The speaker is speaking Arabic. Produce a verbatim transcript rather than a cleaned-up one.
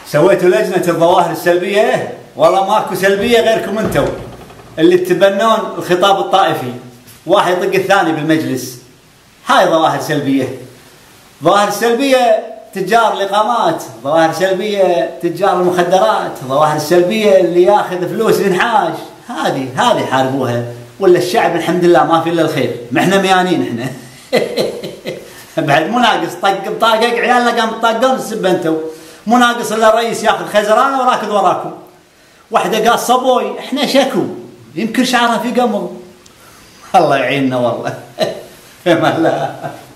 سويتوا لجنة الظواهر السلبية؟ والله ماكو سلبية غيركم انتم اللي تتبنون الخطاب الطائفي، واحد يطق الثاني بالمجلس. هاي ظواهر سلبية. ظواهر سلبية تجار الإقامات، ظواهر سلبية تجار المخدرات، ظواهر سلبية اللي ياخذ فلوس ينحاش. هذه هذه حاربوها، ولا الشعب الحمد لله ما في الا الخير، ما احنا ميانين احنا. بعد مو ناقص طق بطاقق عيالنا قام طاقون السب انتم، مو ناقص الا الرئيس ياخذ خزرانه وراكض وراكم. واحده قال صبوي، احنا شكو يمكن شعرها في قمر. الله يعيننا والله. فما الله.